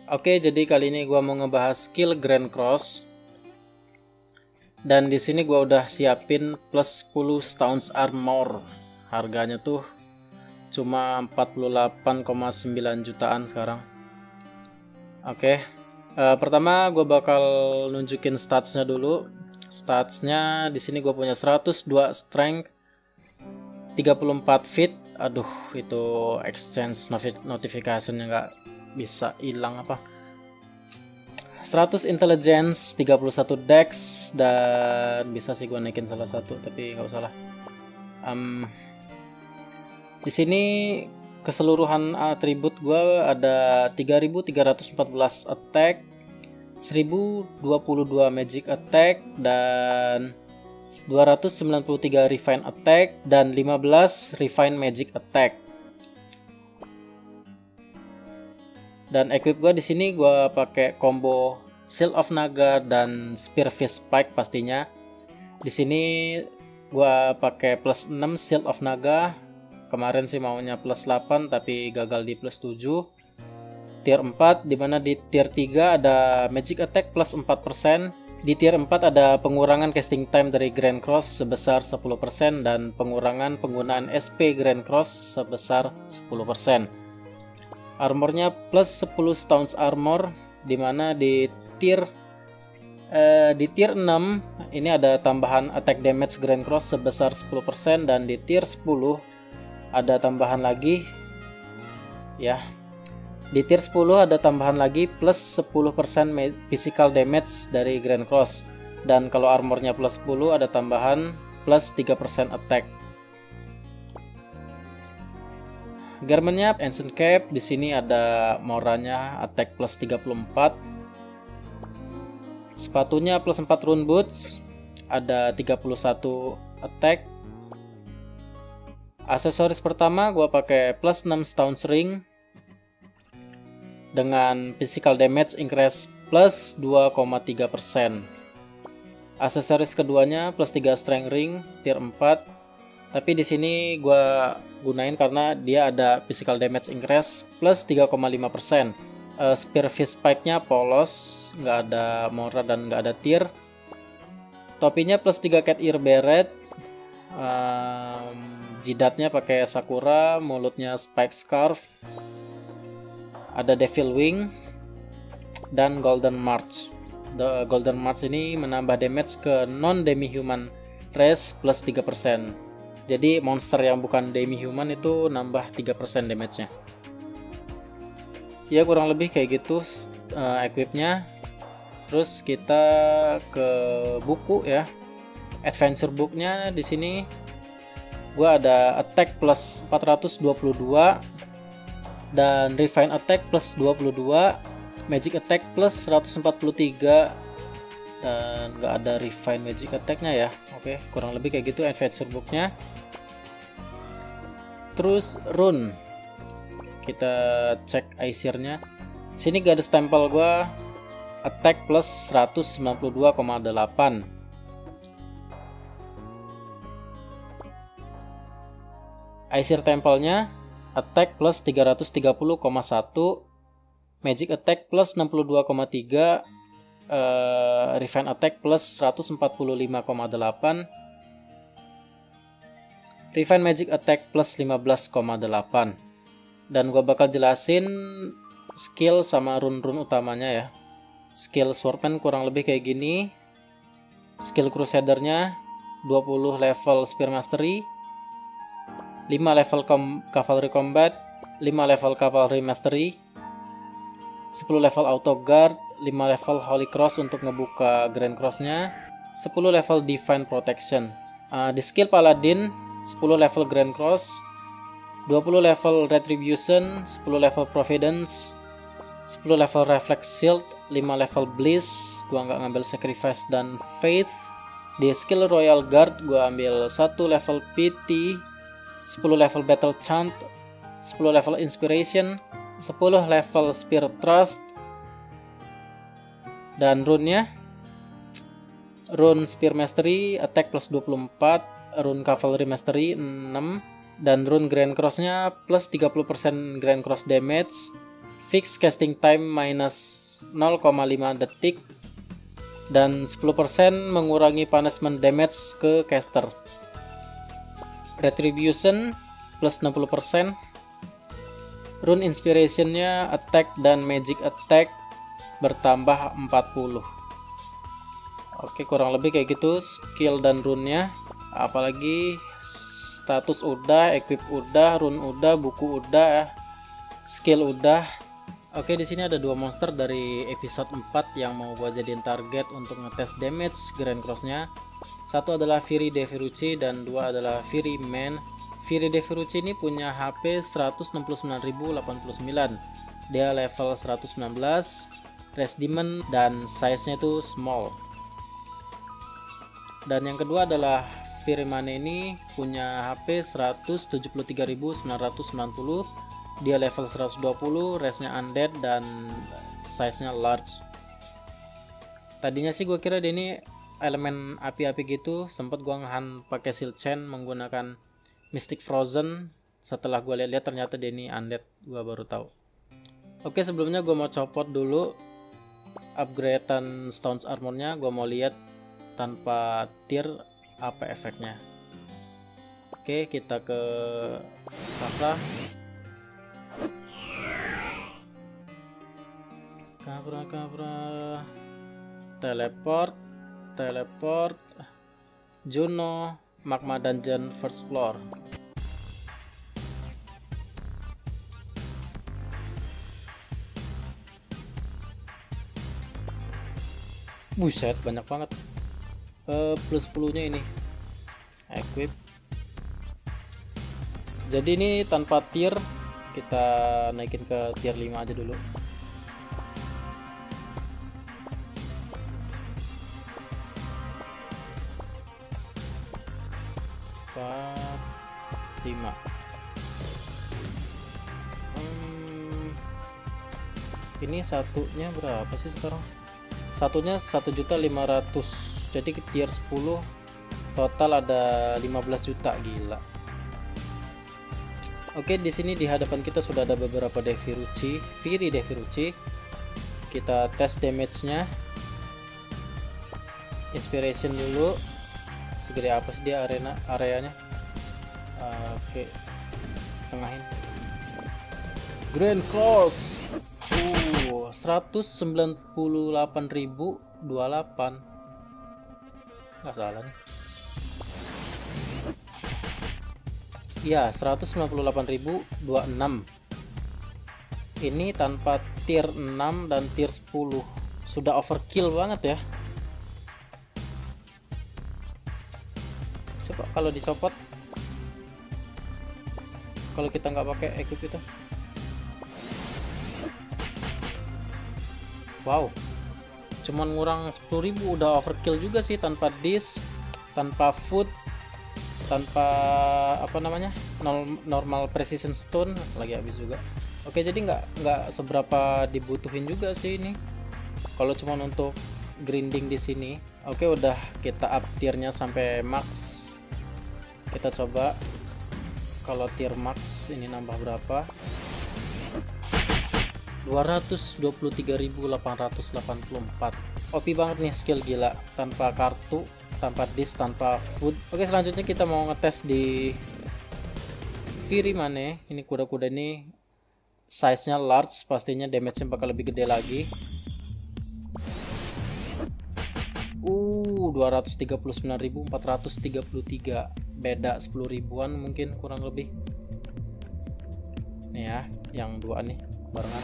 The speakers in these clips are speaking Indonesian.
Oke, jadi kali ini gua mau ngebahas skill Grand Cross. Dan di sini gua udah siapin plus 10 Stones Armor. Harganya tuh cuma 48,9 jutaan sekarang. Oke. Pertama gua bakal nunjukin statsnya dulu. Statsnya di sini gua punya 102 strength, 34 feet. Aduh, itu exchange notification-nya nggak bisa hilang apa. 100 intelligence, 31 dex, dan bisa sih gue naikin salah satu tapi nggak usah lah. Di sini keseluruhan atribut gue ada 3314 attack, 1022 magic attack, dan 293 refine attack, dan 15 refine magic attack. Dan equip gue di sini gue pakai combo Shield of Naga dan Spear Fist Spike pastinya. Di sini gue pakai plus 6 Shield of Naga. Kemarin sih maunya plus 8 tapi gagal di plus 7. Tier 4, dimana di tier 3 ada Magic Attack plus 4%. Di tier 4 ada pengurangan casting time dari Grand Cross sebesar 10% dan pengurangan penggunaan SP Grand Cross sebesar 10%. Armornya plus 10 Stones Armor, dimana di tier 6 ini ada tambahan attack damage Grand Cross sebesar 10%, dan di tier 10 ada tambahan lagi ya. Di tier 10 ada tambahan lagi plus 10% physical damage dari Grand Cross, dan kalau armornya plus 10 ada tambahan plus 3% attack. Garmentnya Ancient Cap, di sini ada moranya attack plus 34. Sepatunya plus 4 rune boots, ada 31 attack. Aksesoris pertama gua pakai plus 6 Stones Ring dengan physical damage increase plus 2,3%. Aksesoris keduanya plus 3 Strength Ring tier 4. Tapi di sini gua gunain karena dia ada physical damage increase plus 3,5%. Spear Fist Spike-nya polos, nggak ada mora dan nggak ada tier. Topinya plus 3 Cat Ear Beret. Jidatnya pakai Sakura, mulutnya Spike Scarf. Ada Devil Wing dan Golden March. The Golden March ini menambah damage ke non demi-human race plus 3%. Jadi monster yang bukan demi-human itu nambah 3% damage-nya. Ya kurang lebih kayak gitu equipnya. Terus kita ke buku ya. Adventure book-nya di sini gua ada attack plus 422 dan refine attack plus 22, magic attack plus 143, dan nggak ada refine magic attack-nya ya. Oke, kurang lebih kayak gitu adventure book-nya. Terus rune, kita cek Aesir-nya. Sini gak ada stempel gua, attack plus 192,8. Aesir tempelnya attack plus 330,1, magic attack plus 62,3, refine attack plus 145,8, refine magic attack plus 15,8. Dan gua bakal jelasin skill sama rune-rune utamanya ya. Skill Swordman kurang lebih kayak gini. Skill Crusadernya 20 level Spear Mastery, 5 level Cavalry Combat, 5 level Cavalry Mastery, 10 level Auto Guard, 5 level Holy Cross untuk ngebuka Grand Cross-nya, 10 level Divine Protection. Di skill Paladin 10 level Grand Cross, 20 level Retribution, 10 level Providence, 10 level Reflex Shield, 5 level Bliss, gua nggak ngambil Sacrifice dan Faith. Di skill Royal Guard gua ambil 1 level Pity, 10 level Battle Chant, 10 level Inspiration, 10 level Spear Trust, dan rune-nya rune Spear Mastery attack plus 24, rune Cavalry Mastery 6, dan rune Grand Cross-nya plus 30% Grand Cross damage, fix casting time minus 0,5 detik, dan 10% mengurangi punishment damage ke caster. Retribution plus 60%. Rune inspirationnya attack dan magic attack bertambah 40. Oke, kurang lebih kayak gitu skill dan rune-nya. Apalagi status udah, equip udah, rune udah, buku udah, skill udah. Oke, di sini ada dua monster dari episode 4 yang mau gua jadiin target untuk ngetes damage Grand Cross-nya. Satu adalah Fury De Ferrucci dan dua adalah Fury Man. Fury De Ferrucci ini punya HP 169.089. Dia level 119, Res Demon, dan size-nya itu small. Dan yang kedua adalah Fury Man ini punya HP 173.990. Dia level 120, resnya undead, dan size-nya large. Tadinya sih gue kira dia ini elemen api-api gitu. Sempat gue ngehan pakai Shield Chain menggunakan Mystic Frozen. Setelah gue lihat-lihat ternyata dia ini undead. Gue baru tahu. Oke, sebelumnya gue mau copot dulu upgradean Stone's Armor-nya. Gue mau lihat tanpa tier apa efeknya. Oke, kita ke Kafra. Kabra, teleport, Juno, Magma Dungeon first floor. Buset, banyak banget. Plus 10 nya ini equip. Jadi ini tanpa tier, kita naikin ke tier 5 aja dulu. 5. Ini satunya berapa sih sekarang? Satunya 1.500.000. Jadi tier 10 total ada 15 juta, gila. Oke, di sini di hadapan kita sudah ada beberapa Fury De Ferrucci. Kita tes damage-nya. Inspiration dulu. Segede apa sih dia areanya? Oke, tengahin. Grand Cross 198.028. nggak salah nih ya, 198.026. ini tanpa tier 6 dan tier 10. Sudah overkill banget ya. Coba kalau dicopot, kalau kita nggak pakai equip itu. Wow, cuman ngurang 10.000 udah overkill juga sih, tanpa disk, tanpa food, tanpa apa namanya, normal precision stone lagi habis juga. Oke, jadi nggak seberapa dibutuhin juga sih ini kalau cuman untuk grinding di sini. Oke, udah kita up tiernya sampai max. Kita coba kalau tier max ini nambah berapa. 223.884. OP banget nih skill, gila. Tanpa kartu, tanpa disk, tanpa food. Oke, selanjutnya kita mau ngetes di Fury Mane. Ini kuda-kuda ini size nya large, pastinya damage nya bakal lebih gede lagi. 239.433. Beda 10 ribuan mungkin, kurang lebih. Nih ya, yang dua nih barengan.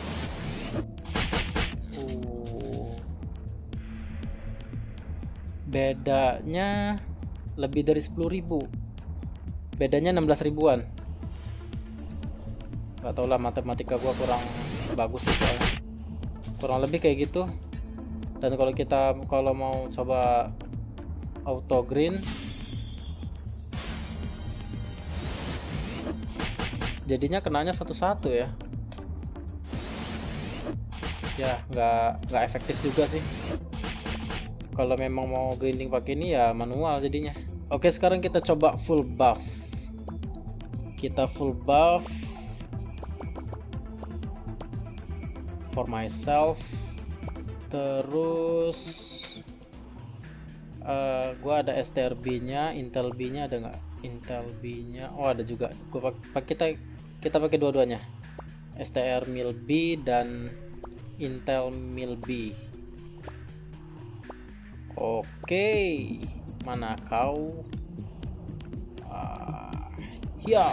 Bedanya lebih dari 10.000. Bedanya 16 ribuan. Gak tau lah, matematika gua kurang bagus sih soalnya. Kurang lebih kayak gitu. Dan kalau mau coba auto green, jadinya kenanya satu-satu ya. Ya nggak efektif juga sih. Kalau memang mau grinding pakai ini ya manual jadinya. Oke, sekarang kita coba full buff. Kita full buff. for myself. Terus gua ada STRB nya, Intel B nya ada nggak? Intel B nya, oh ada juga. Kita pakai dua-duanya, STR Mil B dan Intel Mil B. Oke, mana kau? Ya,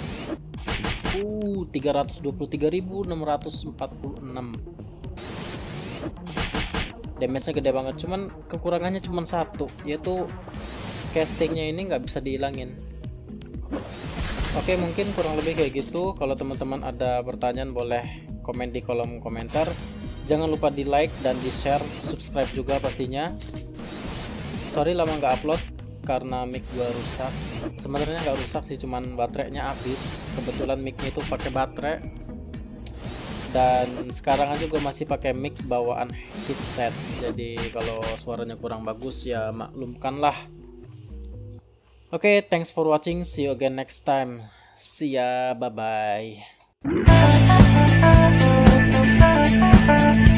323.646. Damage-nya gede banget, cuman kekurangannya cuman satu, yaitu castingnya ini nggak bisa dihilangin. Oke, mungkin kurang lebih kayak gitu. Kalau teman-teman ada pertanyaan boleh komen di kolom komentar. Jangan lupa di like dan di share, subscribe juga pastinya. Sorry lama nggak upload karena mic gua rusak. Sebenarnya nggak rusak sih, cuman baterainya habis. Kebetulan micnya itu pakai baterai, dan sekarang aja gue masih pakai mic bawaan headset, jadi kalau suaranya kurang bagus ya maklumkanlah. Oke, thanks for watching, see you again next time, see ya, bye bye.